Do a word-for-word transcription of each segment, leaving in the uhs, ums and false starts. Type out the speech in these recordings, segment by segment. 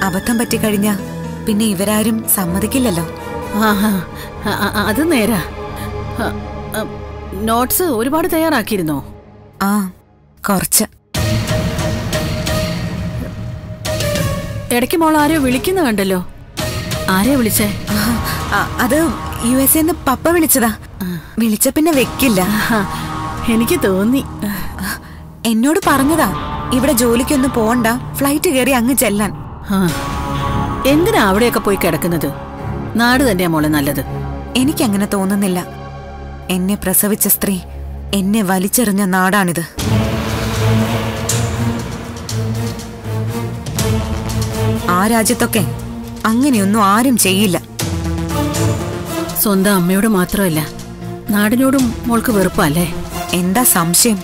അബദ്ധം പറ്റിക്കഴിഞ്ഞാ പിന്നെ ഇവരാരും സമ്മതിക്കില്ലല്ലോ. ആഹാ, അത് നേരാ. നോട്ട്സ് ഒരുപാട് തയ്യാറാക്കിയിരുന്നോ? ആ, കുറച്ച്. ഇടയ്ക്ക് മോൾ ആരോ വിളിക്കുന്ന കണ്ടല്ലോ. ആരെയാ വിളിച്ചേ? അത് യു എസ് എന്ന് പപ്പ വിളിച്ചതാ. വിളിച്ച പിന്നെ വെക്കില്ല. എനിക്ക് തോന്നി. എന്നോട് പറഞ്ഞതാ ഇവിടെ ജോലിക്കൊന്നും പോണ്ട, ഫ്ലൈറ്റ് കയറി അങ്ങ് ചെല്ലാൻ. എന്തിനാ അവിടെയൊക്കെ പോയി കിടക്കുന്നത്? നാട് തന്നെയാ മോളെ നല്ലത്. എനിക്കങ്ങനെ തോന്നുന്നില്ല. എന്നെ പ്രസവിച്ച സ്ത്രീ എന്നെ വലിച്ചെറിഞ്ഞ നാടാണിത്. ആ രാജ്യത്തൊക്കെ അങ്ങനെയൊന്നും ആരും ചെയ്യില്ല. സ്വന്തം അമ്മയോട് മാത്രമല്ല, നാടിനോടും മോൾക്ക് വെറുപ്പല്ലേ? എന്താ സംശയം?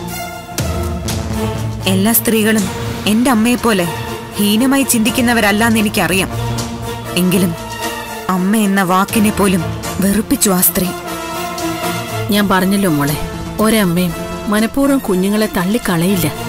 എല്ലാ സ്ത്രീകളും എന്റെ അമ്മയെ പോലെ ഹീനമായി ചിന്തിക്കുന്നവരല്ലാന്ന് എനിക്കറിയാം. എങ്കിലും അമ്മ എന്ന വാക്കിനെ പോലും വെറുപ്പിച്ചു ആ സ്ത്രീ. ഞാൻ പറഞ്ഞല്ലോ മോളെ, ഒരമ്മയും മനഃപൂർവ്വം കുഞ്ഞുങ്ങളെ തള്ളിക്കളയില്ല.